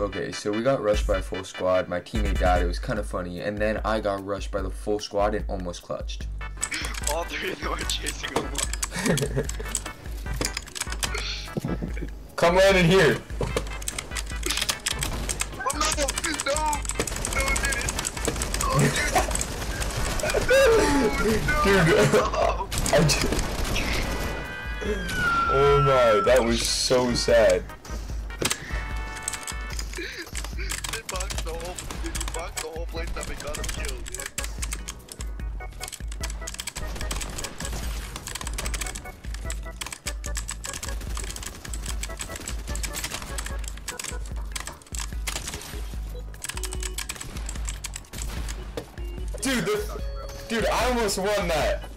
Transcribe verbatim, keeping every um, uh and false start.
Okay, so we got rushed by a full squad. My teammate died. It was kind of funny. And then I got rushed by the full squad and almost clutched. All three of them are chasing him. Come land in here. Oh, no, no, no, did it. Oh, Dude, no. I just... Oh my, that was so sad. They bugged the whole, they bugged the whole place that we got him killed. Dude, the, dude, I almost won that.